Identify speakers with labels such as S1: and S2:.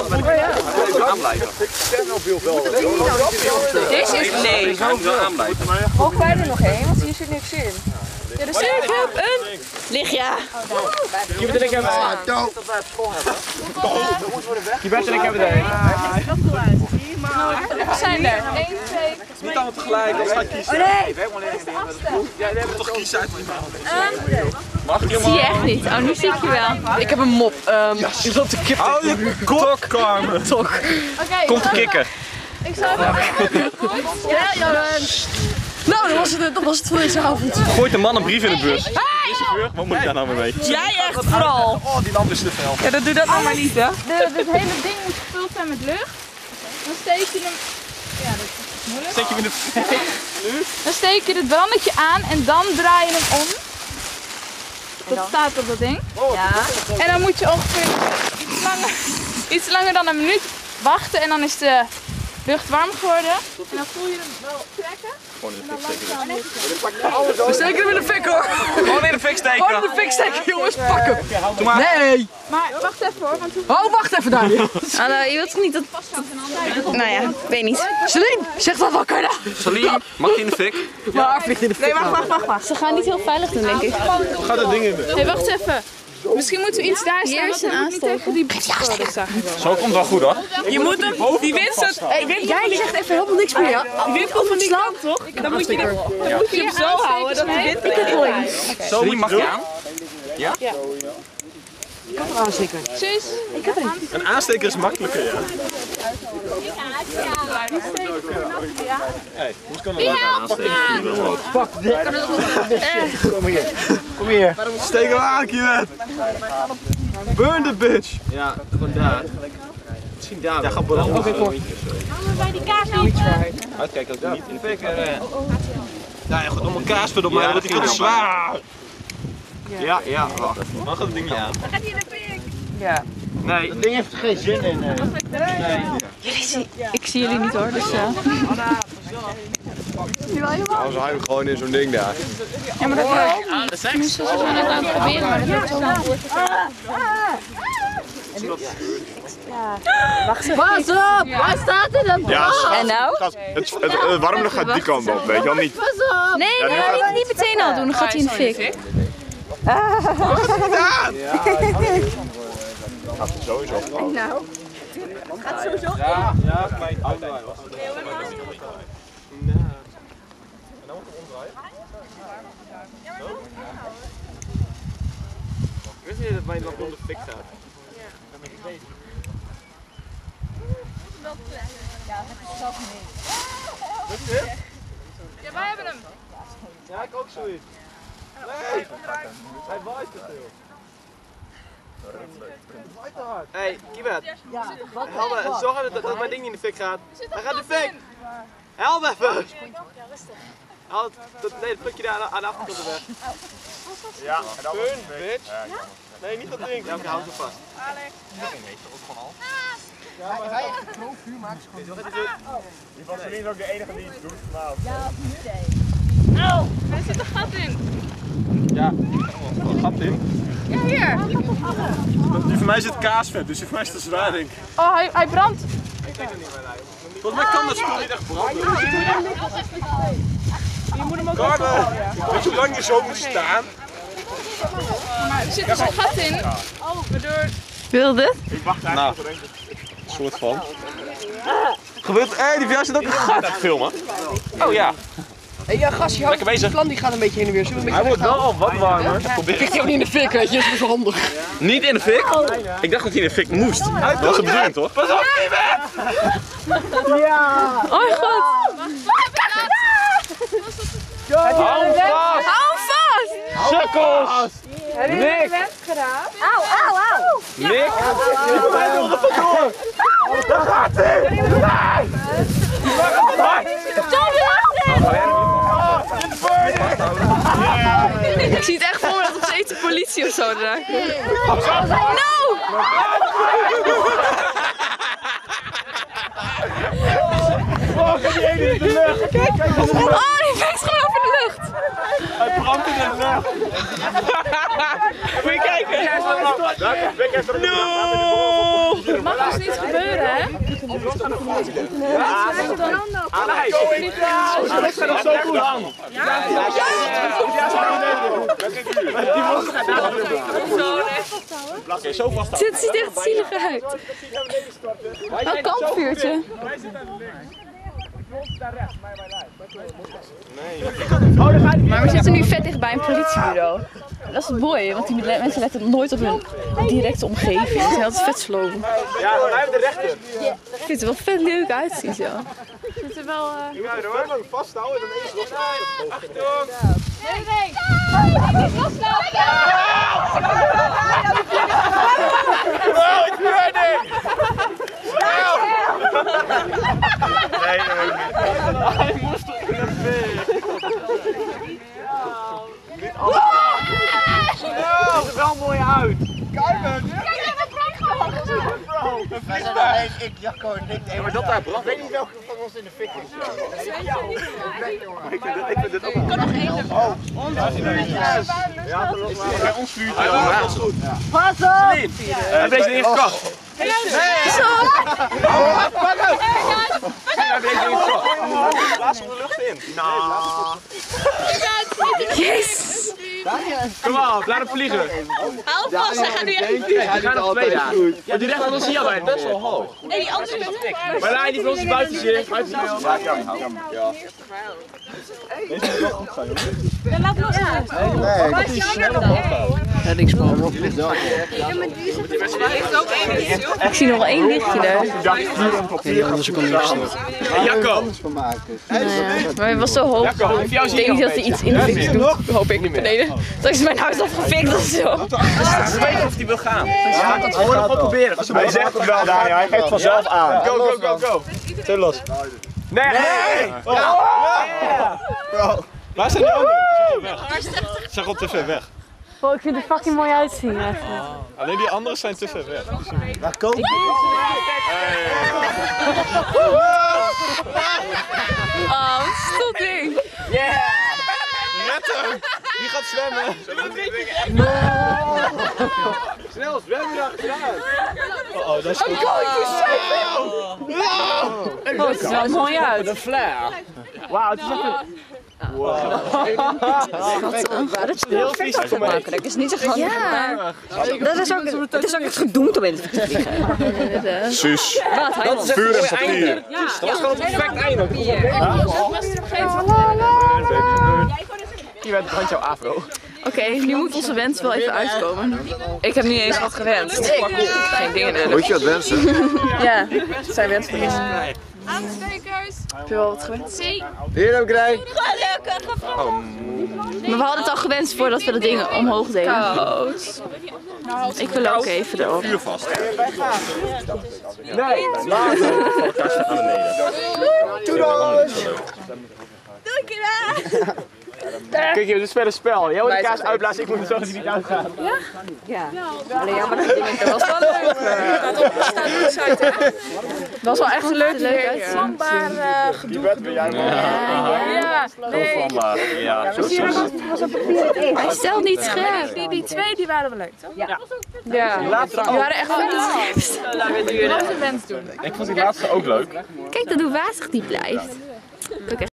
S1: Aanblijven.
S2: Deze is nee.
S3: Mogen wij er nog heen? Want hier zit niks in.
S2: Ja, dus ik heb een lichtja.
S4: Je bent en ik hebben Je bent en ik hebben er.
S3: We zijn er. 1, 2.
S1: Niet allemaal tegelijk, dat ga ik kiezen.
S3: Oh nee!
S1: Jij hebt toch kiezen uit
S2: Ik zie je echt niet. Oh, nu zie ik je wel.
S4: Ik heb een mop. Je zat te kippen.
S1: Hou je kop, Carmen.
S4: Toch.
S1: Komt te kikken.
S3: Ik zou even... Ja, Johan.
S4: Nou, dat was het voor deze avond.
S1: Gooit een man een brief in de bus. Chauffeur, wat moet ik daar nou mee?
S2: Jij echt vooral.
S1: Oh, die lamp is te fel.
S2: Ja, doe dat nou maar niet, hè.
S3: Dit hele ding moet gevuld zijn met lucht. Dan steek je hem... Ja, dat is moeilijk.
S1: Steek je hem in de...
S3: Dan steek je het brandetje aan en dan draai je hem om. Dat staat op dat ding. Ja. En dan moet je ongeveer iets langer dan een minuut wachten en dan is de lucht warm geworden. En dan voel je hem wel trekken.
S4: We steken hem in de fik hoor.
S1: Gewoon in de fik steken.
S4: Gewoon in de fik steken jongens, pak hem.
S1: Doe maar.
S4: Nee.
S3: Maar wacht even hoor, want
S4: Oh, wacht even daar.
S2: Hallo, je wilt toch niet dat... Nou ja, ik weet niet.
S4: Celine, zeg dat wel kunnen.
S1: Salim, mag je in de fik?
S4: Maar vliegt in de fik.
S2: Nee, wacht. Ze gaan niet heel veilig doen, denk ik.
S1: Ga dat ding in.
S3: hey, wacht even. Misschien moeten we iets daar staan.
S2: Hier is een aansteker.
S1: Zo komt wel goed hoor.
S2: Je moet hem... Die Vincent...
S4: Jij zegt even helemaal niks meer, ja?
S2: Die Wimpel van die kant, toch? Dan moet je hem zo houden dat hij dit...
S1: Salim, mag je aan?
S4: Ik heb een aansteker.
S3: Zus,
S1: Een aansteker is makkelijker, ja. Hey, hoe kan dat aansteken?
S4: Pak dit. Kom hier.
S1: Steek hem aan, Kiewet. Burn the bitch.
S5: Ja, vandaar. Misschien daar.
S1: Ja, ga branden.
S3: bij die kaas
S1: Uitkijken dat hij niet in de fik. Ja, je gaat allemaal kaas op mij, want die gaat zwaar.
S5: Ja, wacht.
S1: Mag dat ding niet aan?
S3: gaat hij in de pik.
S4: Ja.
S5: Nee, dat ding heeft er geen zin in.
S2: Ik zie jullie niet hoor, dus...
S1: Nou, ze houden gewoon in zo'n ding daar.
S2: Ja, maar dat werkt. Ze zijn net aan het proberen, maar dat lukt zo lang.
S3: Pas op! Waar staat er dan?
S1: Ja,
S2: En nou?
S1: het warme lucht gaat die kant op, weet je wel niet.
S2: Nee, niet meteen al doen, dan gaat hij in de fik.
S1: Gaat het sowieso fout.
S3: Nou. Gaat sowieso.
S1: Ja, mijn auto was het. En dan moet ik omdraaien.
S5: Wist je dat mijn lamp onder de fik staat?
S3: Ja, wij hebben hem.
S5: Ja, ik ook zoiets. Nee! Hij waait te veel. Hé, Kiewet. Help me, zorg dat mijn ding niet in de fik gaat. Hij gaat in de fik! Help me even! Haal het plukje daar aan de achterkant weg.
S1: Ja, en dan
S5: Burn, bitch! Nee, niet dat ding. Ja, oké, hou ze vast.
S1: Die Vaseline is ook de enige die iets doet vanavond.
S3: Oh, er zit een gat in.
S1: Ja, een gat in.
S3: Ja, hier.
S1: Die van mij zit kaasvet, dus die van mij is te zwaar, denk ik.
S3: Oh, hij brandt.
S1: Volgens mij kan dat spul niet echt branden. Carmen, weet je hoe lang je zo moet staan?
S3: Maar er zit dus een gat in. Waardoor...
S2: Wil dit?
S1: Ik wacht eigenlijk op een soort van. Gebeurt, die van jou zit ook een gat. Filmen. Oh ja.
S4: Hé, ja, gast, je
S1: Lekker bezig.
S4: Het plan die gaat een beetje heen en weer. Zullen we een
S1: Hij
S4: beetje
S1: wordt wel al wat warmer.
S4: Ik kijk hem niet in de fik, weet je. Dat is wel handig.
S1: Niet in de fik? Ik dacht dat hij in de fik moest. Dat was de bedoeling toch? Pas op,
S4: Ja!
S2: Oh mijn god!
S1: hou hem vast!
S2: Hou hem vast!
S1: Sukkels!
S3: Heb je
S1: Nick!
S3: de wens gedaan?
S1: Nick! Hij wil er vandoor! Daar gaat hij! Nee!
S2: Ik zie het echt voor me dat op steeds de politie of zo raakt. No!
S1: Oh, kijk die ene in de lucht! Kijk,
S2: Oh, die vliegt gewoon over de lucht!
S1: hij brandt in de lucht! Moet je kijken! Daar, Beck heeft er een
S3: Mag dus niet gebeuren, hè?
S5: Alex gaat nog zo goed aan.
S1: Oké, zo vast.
S3: Dit ziet echt zielig uit. Een kampvuurtje. Maar we zitten nu vet dicht bij een politiebureau. Dat is mooi, want die mensen letten nooit op hun directe omgeving. Ze zijn altijd vet slow.
S5: Ja, wij hebben de rechter.
S3: Ik vind het er wel vet leuk uitzien zo. Het ziet er wel...
S5: Ja, hoor. Vasthouden en dan eens los. Achtung!
S3: Nee! Niet vasthouden!
S5: Oh, it's burning! Nee, dat ook niet. Hij moest toch in de veer. Het ziet er wel mooi uit. Kijk naar
S6: Wij zijn alleen ik, Jacco en Nick.
S5: maar dat daar brandt.
S6: Ik weet niet welke van ons in de fik is.
S5: Ik vind dit ook wel.
S3: Kan nog één ervan.
S5: Ja,
S1: Bij ons vuurt
S5: hij
S1: wel.
S5: wel goed. Pas op! Heb deze ding gekocht? Nee! Pak hem! Heb deze ding gekocht? Blaas hem de lucht in. Nou.
S3: Yes!
S5: Kom op, laat hem vliegen.
S3: Hou vast, hij gaat nu echt niet
S5: We gaan nog twee dagen. Ja, die recht van ons hier al best wel hoog.
S3: Nee, die andere is
S5: Maar laat die van ons buiten zitten.
S1: Ja. Deze moet wel goed zijn, hoor.
S3: Ja, laat los.
S4: Reddingsboom.
S3: Ik zie nog wel één lichtje daar.
S4: Nee, anders kan ik niet.
S5: Jacco!
S3: Maar het was zo hoog.
S5: Jacco, heeft jou
S3: Ik denk niet dat hij iets in de fik doet. Hoop ik. Beneden. Straks is mijn huis afgefikt of zo.
S5: We weten of hij wil gaan. Ja, dat gewoon nog wel proberen. Hij zegt het wel, Daniel. Hij geeft vanzelf aan. Go, go, go, go. Zet los. Nee!
S1: Waar zijn die anderen? Ze zijn gewoon te ver weg.
S3: Oh, ik vind het fucking mooi uitzien eigenlijk.
S1: Alleen die anderen zijn te ver weg.
S6: Waar komt hij?
S3: Oh, wat is dat ding?
S1: Red hem! Die gaat zwemmen.
S5: Snel, zwem je achteraan.
S1: Oh, dat is goed.
S3: Oh, het ziet er wel mooi uit.
S5: Een flare. Wauw, het is echt een...
S3: Heel vies te maken. Dat is niet zo handig. Ja. Het is ook echt gedoemd om in te vliegen.
S1: Suus.
S5: Dat is
S1: Vuur en
S5: echt een mooi
S1: papier.
S5: einde. Dat was gewoon een perfect einde. Hier werd het randje afro.
S3: Oké, nu moet onze wens wel even uitkomen. Ik heb niet eens wat gewenst. Geen dingen nodig.
S1: Moet je wat wensen?
S3: Ja, zijn wens vergist. Aanstekers! Heb je wel wat gewenst?
S6: Hier heb ik rij.
S3: Maar we hadden het al gewenst voordat we de dingen omhoog deden. Koud. Ik wil ook even erop.
S1: Vuur vast.
S5: Nee,
S1: Elkaar staat naar beneden.
S5: kijk hier, dit is verder spel. Jij moet de kaas uitblazen, ik moet zorgen dat hij niet uitgaat.
S3: Dat was wel echt een leuk idee.
S2: Vlambaar gedoe.
S5: Die wet wil jij wel.
S2: Ja,
S1: Vlambaar. Ja, zo.
S3: Hij stelt niet scherp.
S2: die twee die waren wel leuk, toch?
S3: Ja.
S5: Die laatste
S3: Die
S5: ook.
S3: waren echt vet.
S2: Laten we een wens doen.
S1: Ik vond die laatste ook leuk.
S3: Kijk dan hoe wazig die blijft.